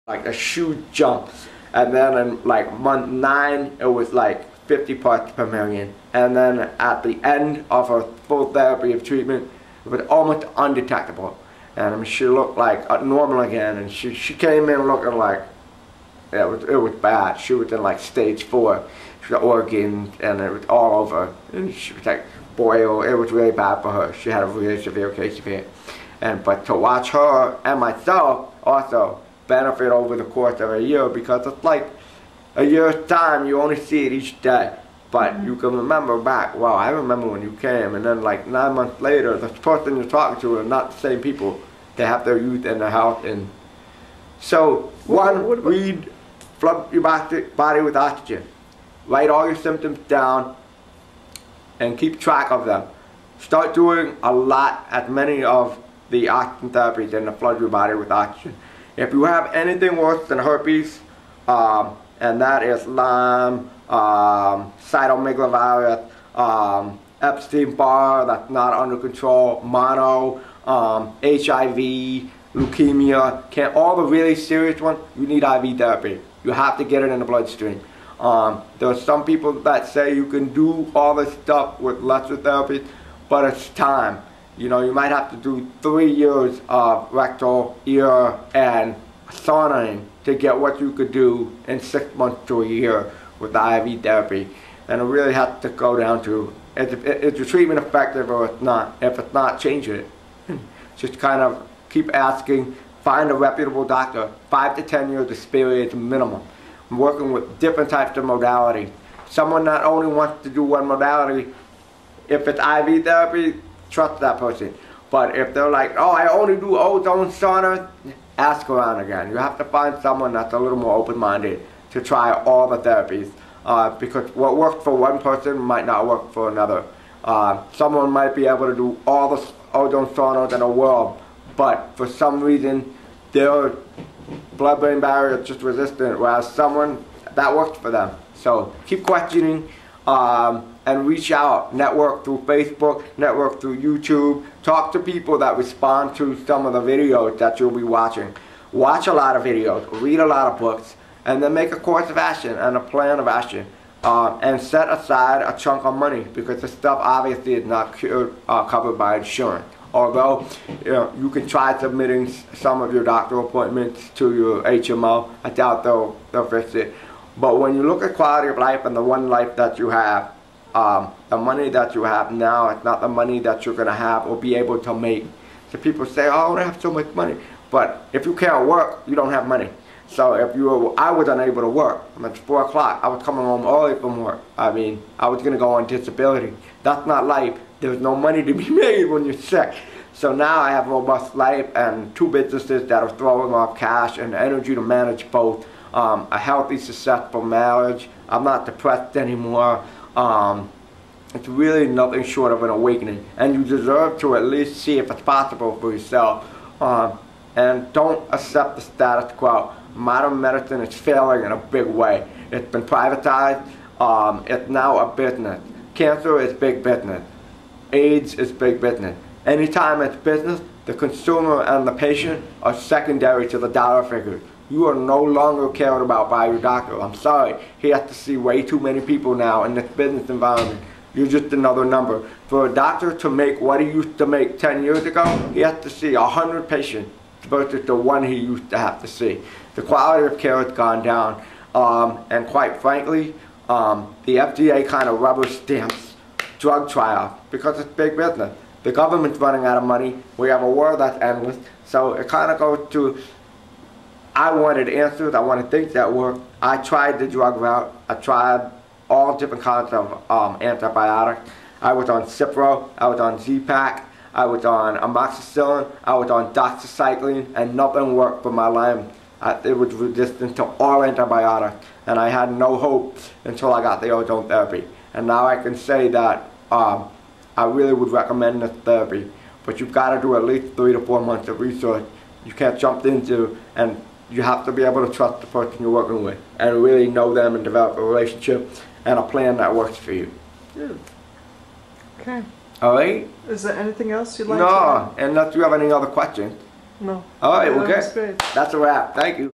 like a huge jump. And then in like month 9, it was like 50 parts per million. And then at the end of her full therapy of treatment, it was almost undetectable. And she looked like normal again. And she came in looking like, yeah, it was bad. She was in like stage 4. She got organs and it was all over. And she was like, boy, it was really bad for her. She had a really severe case of it. But to watch her and myself also benefit over the course of a year, because it's like a year's time, you only see it each day. But you can remember back, wow, I remember when you came, and then like 9 months later, the person you're talking to are not the same people. They have their youth and their health. And so, read Flood Your Body with Oxygen. Write all your symptoms down and keep track of them. Start doing a lot, as many of the oxygen therapies in the Flood Your Body with Oxygen. If you have anything worse than herpes, and that is Lyme, cytomegalovirus, Epstein-Barr that's not under control, mono, HIV, leukemia, all the really serious ones, you need IV therapy. You have to get it in the bloodstream. There are some people that say you can do all this stuff with lesser therapies, but it's time. You know, you might have to do 3 years of rectal, ear, and saunaing to get what you could do in 6 months to a year with IV therapy. And it really has to go down to, is the treatment effective or it's not? If it's not, change it. Just kind of keep asking, find a reputable doctor, 5 to 10 years experience minimum. I'm working with different types of modalities. Someone not only wants to do one modality, if it's IV therapy, trust that person. But if they're like, oh, I only do ozone sauna, ask around again. You have to find someone that's a little more open-minded to try all the therapies. Because what works for one person might not work for another. Someone might be able to do all the ozone saunas in the world, but for some reason their blood-brain barrier is just resistant, whereas someone that works for them. So keep questioning and reach out. Network through Facebook, network through YouTube. Talk to people that respond to some of the videos that you'll be watching. Watch a lot of videos, read a lot of books, and then make a course of action and a plan of action. And set aside a chunk of money, because the stuff obviously is not covered by insurance. Although you can try submitting some of your doctor appointments to your HMO, I doubt they'll fix it. But when you look at quality of life and the one life that you have, the money that you have now is not the money that you're going to have or be able to make. So people say, oh, I don't have so much money. But if you can't work, you don't have money. So if I was unable to work. It's 4 o'clock. I was coming home early from work. I mean, I was going to go on disability. That's not life. There's no money to be made when you're sick. So now I have a robust life and 2 businesses that are throwing off cash and energy to manage both. A healthy, successful marriage. I'm not depressed anymore. It's really nothing short of an awakening. And you deserve to at least see if it's possible for yourself. And don't accept the status quo. Modern medicine is failing in a big way. It's been privatized. It's now a business. Cancer is big business. AIDS is big business. Anytime it's business, the consumer and the patient are secondary to the dollar figures. You are no longer cared about by your doctor. I'm sorry. He has to see way too many people now in this business environment. You're just another number. For a doctor to make what he used to make 10 years ago, he has to see 100 patients versus the one he used to have to see. The quality of care has gone down. And quite frankly, the FDA kind of rubber stamps drug trials because it's big business. The government's running out of money. We have a war that's endless. So it kind of goes to, I wanted answers. I wanted things that work. I tried the drug route. I tried all different kinds of antibiotics. I was on Cipro. I was on Z-Pak. I was on amoxicillin. I was on doxycycline, and nothing worked for my Lyme. It was resistant to all antibiotics, and I had no hope until I got the ozone therapy. And now I can say that I really would recommend this therapy, but you've got to do at least 3 to 4 months of research. You can't jump into, and you have to be able to trust the person you're working with and really know them and develop a relationship and a plan that works for you. Yeah. Okay. All right? Is there anything else you'd like to No, unless you have any other questions. No. All right, well, good. That's great. That's a wrap. Thank you.